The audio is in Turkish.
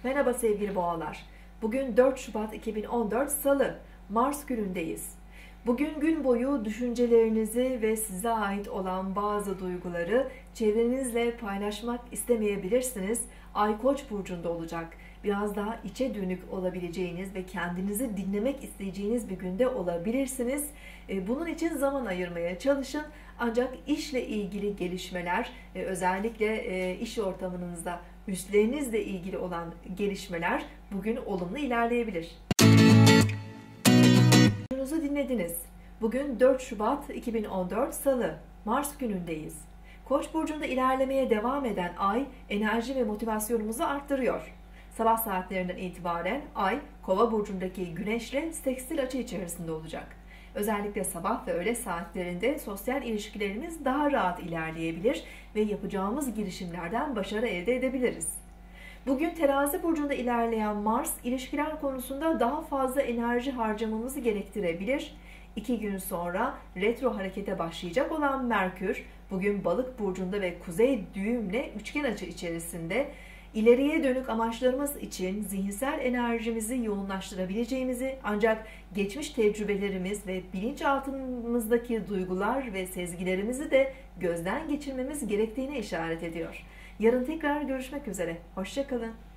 Merhaba sevgili boğalar. Bugün 4 Şubat 2014 Salı, Mars günündeyiz. Bugün gün boyu düşüncelerinizi ve size ait olan bazı duyguları çevrenizle paylaşmak istemeyebilirsiniz. Ay Koç burcunda olacak. Biraz daha içe dönük olabileceğiniz ve kendinizi dinlemek isteyeceğiniz bir günde olabilirsiniz. Bunun için zaman ayırmaya çalışın. Ancak işle ilgili gelişmeler, özellikle iş ortamınızda üstlerinizle ilgili olan gelişmeler bugün olumlu ilerleyebilir. Sorunuzu dinlediniz. Bugün 4 Şubat 2014 Salı, Mars günündeyiz. Koç burcunda ilerlemeye devam eden Ay, enerji ve motivasyonumuzu arttırıyor. Sabah saatlerinden itibaren Ay, Kova burcundaki Güneş'le sekstil açı içerisinde olacak. Özellikle sabah ve öğle saatlerinde sosyal ilişkilerimiz daha rahat ilerleyebilir ve yapacağımız girişimlerden başarı elde edebiliriz. Bugün Terazi burcunda ilerleyen Mars, ilişkiler konusunda daha fazla enerji harcamamızı gerektirebilir. 2 gün sonra retro harekete başlayacak olan Merkür, bugün Balık burcunda ve Kuzey düğümle üçgen açı içerisinde ileriye dönük amaçlarımız için zihinsel enerjimizi yoğunlaştırabileceğimizi, ancak geçmiş tecrübelerimiz ve bilinçaltımızdaki duygular ve sezgilerimizi de gözden geçirmemiz gerektiğine işaret ediyor. Yarın tekrar görüşmek üzere. Hoşça kalın.